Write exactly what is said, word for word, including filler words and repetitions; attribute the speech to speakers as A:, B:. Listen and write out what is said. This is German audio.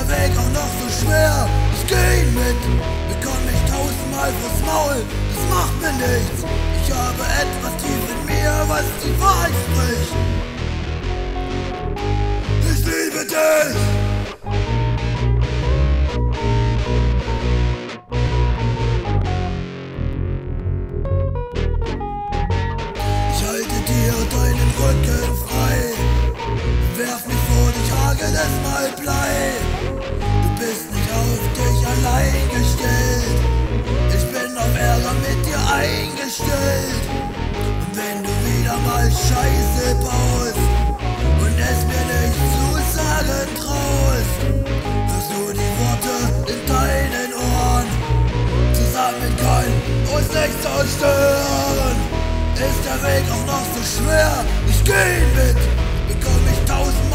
A: der Weg auch noch so schwer? Ich geh mit, bekomm mich tausendmal vors Maul, das macht mir nichts. Ich habe etwas tief in mir, was die Wahrheit spricht. Ich liebe dich! Ich halte dir deinen Rücken frei, werf mich vor dich, hagel es mal Blei. Du bist nicht auf dich allein gestellt, ich bin auf Ärger mit dir eingestellt. Und wenn du wieder mal Scheiße baust und es mir nicht zu sagen traust, hörst du die Worte in deinen Ohren. Zusammen kann uns nichts zerstören. Ist der Weg auch noch so schwer? Ich geh mit, bekomm ich tausend